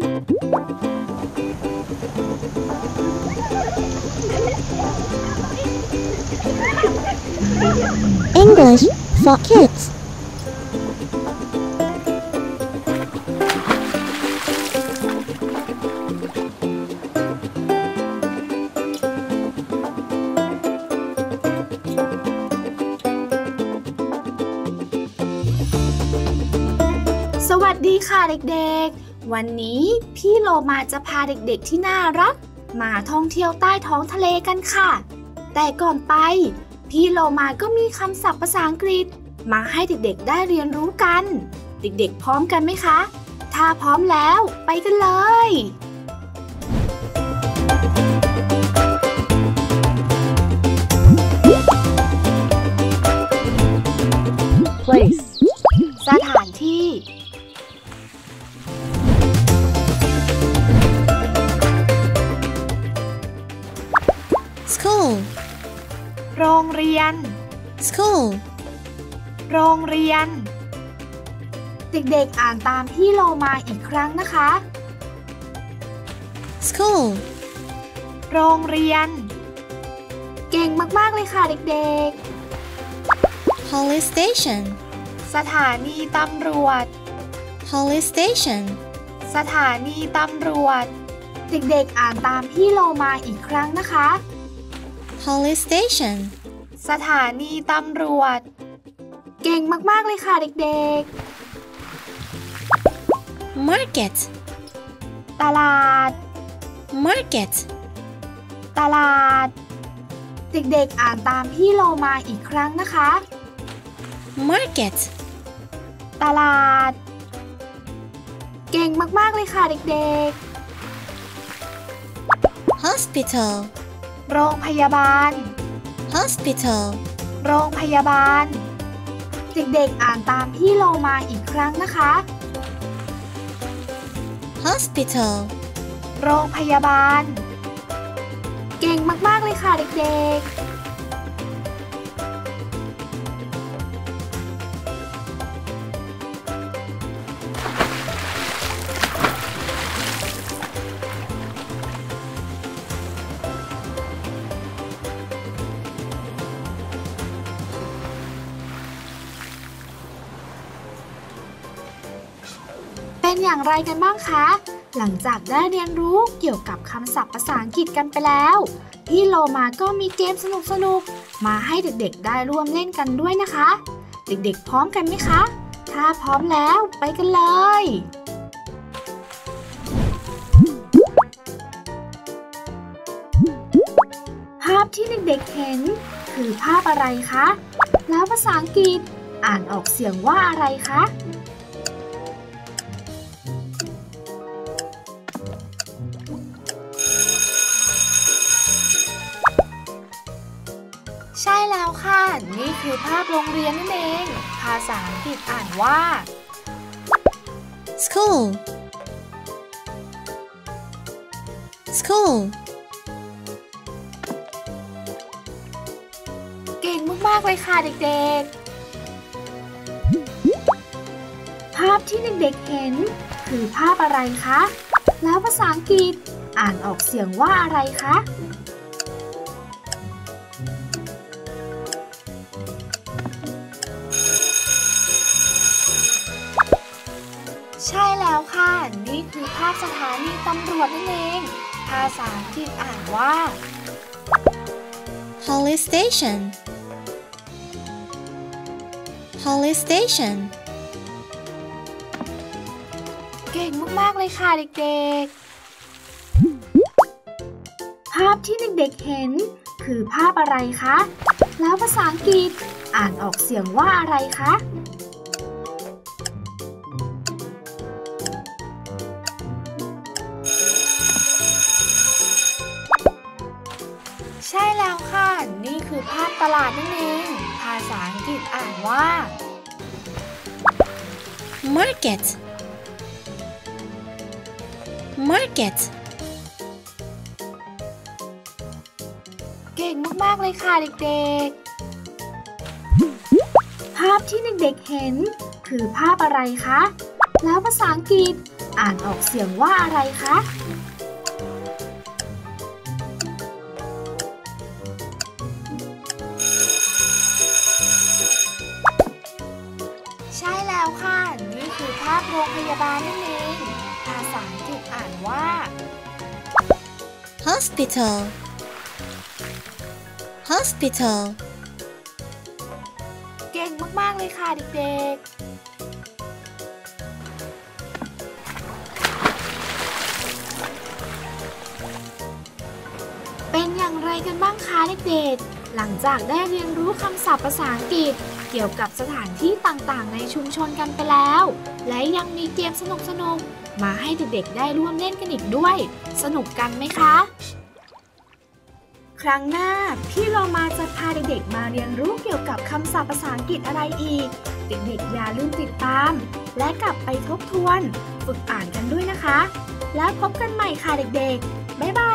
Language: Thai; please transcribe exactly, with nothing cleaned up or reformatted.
English for Kids สวัสดีค่ะเด็กๆวันนี้พี่โลมาจะพาเด็กๆที่น่ารักมาท่องเที่ยวใต้ท้องทะเลกันค่ะแต่ก่อนไปพี่โลมาก็มีคำศัพท์ภาษาอังกฤษมาให้เด็กๆได้เรียนรู้กันเด็กๆพร้อมกันไหมคะถ้าพร้อมแล้วไปกันเลย Place สถานที่ School โรงเรียน School โรงเรียนเด็กๆอ่านตามพี่โลมาอีกครั้งนะคะ School โรงเรียนเก่งมากๆเลยค่ะเด็ก Police Station ๆสถานีตำรวจ Police Station สถานีตำรวจเด็กๆอ่านตามพี่โลมาอีกครั้งนะคะ Police Station สถานีตำรวจเก่งมากๆเลยค่ะเด็ก Market ๆตลาด Market ตลาดเด็กๆอ่านตามพี่โลมาอีกครั้งนะคะ Market ตลาดเก่งมากๆเลยค่ะเด็ก Hospital ๆโรงพยาบาล Hospital โรงพยาบาลเด็กๆอ่านตามพี่โลมาอีกครั้งนะคะ Hospital โรงพยาบาลเก่งมากๆเลยค่ะเด็กๆเป็นอย่างไรกันบ้างคะ หลังจากได้เรียนรู้เกี่ยวกับคำศัพท์ภาษาอังกฤษกันไปแล้วพี่โลมาก็มีเกมสนุกๆมาให้เด็กๆได้ร่วมเล่นกันด้วยนะคะเด็กๆพร้อมกันไหมคะถ้าพร้อมแล้วไปกันเลยภาพที่เด็กๆเห็นคือภาพอะไรคะแล้วภาษาอังกฤษอ่านออกเสียงว่าอะไรคะใช่แล้วค่ะนี่คือภาพโรงเรียนนั่นเองภาษาอังกฤษอ่านว่า School School เก่งมากๆเลยค่ะเด็กๆภาพที่เด็กๆเห็นคือภาพอะไรคะแล้วภาษาอังกฤษอ่านออกเสียงว่าอะไรคะใช่แล้วค่ะนี่คือภาพสถานีตำรวจนั่นเองภาษาอังกฤษอ่านว่า Police Station Police Station เก่งมากๆเลยค่ะเด็กๆภาพที่เด็กๆเห็นคือภาพอะไรคะแล้วภาษาอังกฤษอ่านออกเสียงว่าอะไรคะใช่แล้วค่ะนี่คือภาพตลาดนั่นเองภาษาอังกฤษอ่านว่า Market Market เก่งมากๆเลยค่ะเด็กๆภาพที่เด็กๆเห็นคือภาพอะไรคะแล้วภาษาอังกฤษอ่านออกเสียงว่าอะไรคะใช่แล้วค่ะนี่คือภาพโรงพยาบาลนั่นเองภาษาอังกฤษอ่านว่า hospital hospital เก่งมากๆเลยค่ะเด็กๆเป็นอย่างไรกันบ้างคะเด็กๆหลังจากได้เรียนรู้คำศัพท์ภาษาอังกฤษเกี่ยวกับสถานที่ต่างๆในชุมชนกันไปแล้วและยังมีเกมสนุกๆมาให้เด็กๆได้ร่วมเล่นกันอีกด้วยสนุกกันไหมคะครั้งหน้าพี่โลมาจะพาเด็กๆมาเรียนรู้เกี่ยวกับคำศัพท์ภาษาอังกฤษอะไรอีกเด็กๆอย่าลืมติดตามและกลับไปทบทวนฝึกอ่านกันด้วยนะคะแล้วพบกันใหม่ค่ะเด็กๆบ๊ายบาย